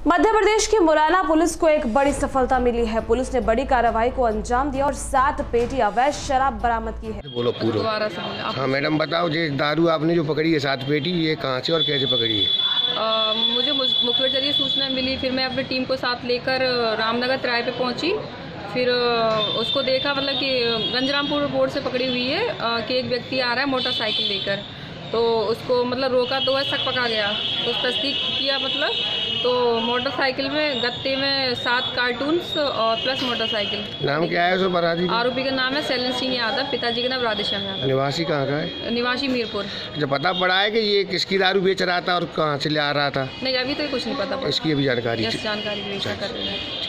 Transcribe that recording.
मध्य प्रदेश की मुरैना पुलिस को एक बड़ी सफलता मिली है। पुलिस ने बड़ी कार्रवाई को अंजाम दिया और 7 पेटी अवैध शराब बरामद की है। बोलो पूरा। हाँ मैडम बताओ, ये दारू आपने जो पकड़ी है 7 पेटी, ये कहाँ से और कैसे पकड़ी है? मुझे मुखबिर जरिए सूचना मिली, फिर मैं अपनी टीम को साथ लेकर रामनगर तराई पे पहुंची। फिर उसको देखा, मतलब कि गंजरामपुर रोड से पकड़ी हुई है कि एक व्यक्ति आ रहा है मोटरसाइकिल लेकर, तो उसको मतलब रोका तो वह शक पका गया। तो तस्दीक किया, मतलब तो मोटरसाइकिल में गत्ते में 7 कार्टून्स और प्लस मोटरसाइकिल। नाम क्या है उसको बता दीजिए। आरोपी का नाम है शैलेंद्र सिंह यादव, पिताजी का नाम राधेश्याम यादव। निवासी कहाँ का है? निवासी मीरपुर। जब पता पड़ा है कि ये किसकी दारू बेच रहा था और कहाँ से ले आ रहा था? नहीं, अभी तो कुछ नहीं पता। इसकी अभी जानकारी जानकारी कर रहे हैं।